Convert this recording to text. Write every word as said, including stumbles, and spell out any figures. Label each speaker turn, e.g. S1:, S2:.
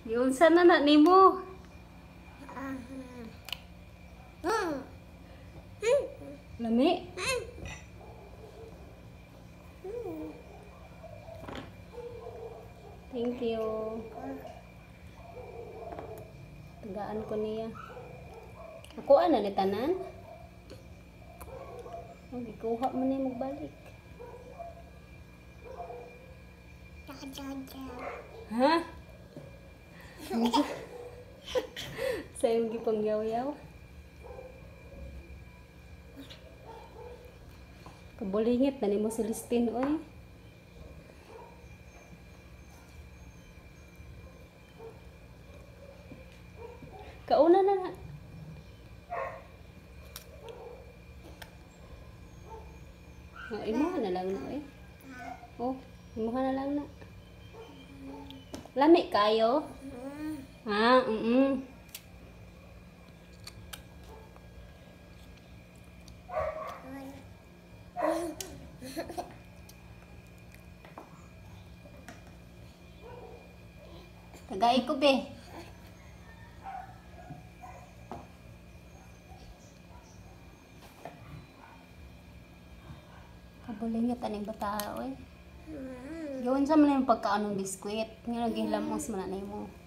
S1: Giunsa na na nimo? Lami? Thank you. Tagaan ko niya. Ako ana ni tanan? Oh, gikuha mo ni magbalik. Ha? Sa yung gipangyaw-yaw. Kabulingit na ni mo Celestine, oy. Kauna na na. Oh, imuha na lang na, oy. Oh, imuha na lang na. Lami kayo? Ha? Mm-mm. Tagay ko, be. Kabulingit aning bata, oy. Gawin sa man yung pagkaanong biskwit. Nga naghihilamos man na mo.